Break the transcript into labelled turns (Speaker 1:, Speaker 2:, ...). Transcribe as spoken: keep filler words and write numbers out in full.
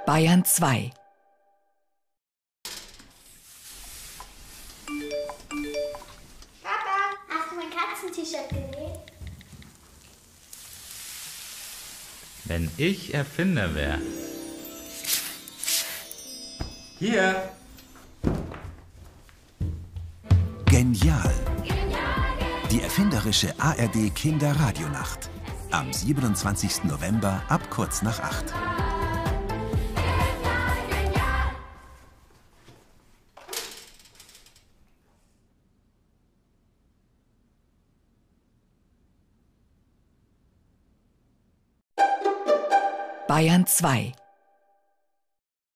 Speaker 1: Bayern zwei.
Speaker 2: Papa, hast du mein Katzen-T-Shirt gesehen?
Speaker 3: Wenn ich Erfinder wäre. Hier!
Speaker 4: Genial. Die erfinderische A R D Kinderradionacht. Am siebenundzwanzigsten November ab kurz nach acht.
Speaker 1: Bayern zwei.